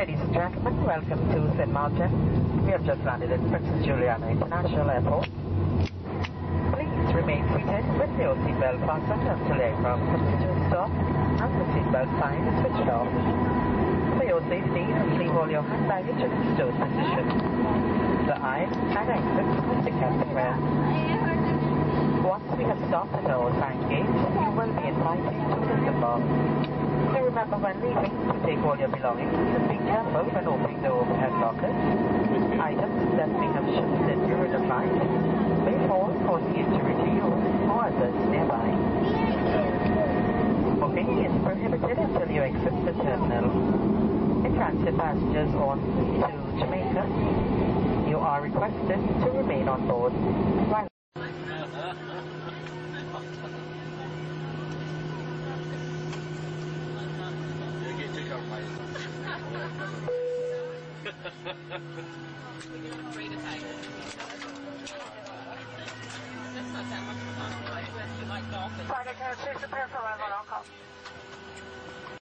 Ladies and gentlemen, welcome to St. Martin. We have just landed at Princess Juliana International Airport. Please remain seated with your seatbelt fastened until the aircraft comes to a stop and the seatbelt sign is switched off. For your safety, leave all your hand baggage in its stowed position. The aisle and exits must be kept clear. Once we have stopped at our assigned gate, you will be invited to disembark. Do remember when leaving to take all your belongings and be careful when opening the overhead lockers. Items that may have shifted during the flight may fall, causing injury to you or others nearby. Smoking is prohibited until you exit the terminal. In transit passengers on to Jamaica, you are requested to remain on board while Flight attendant, please prepare for arrival.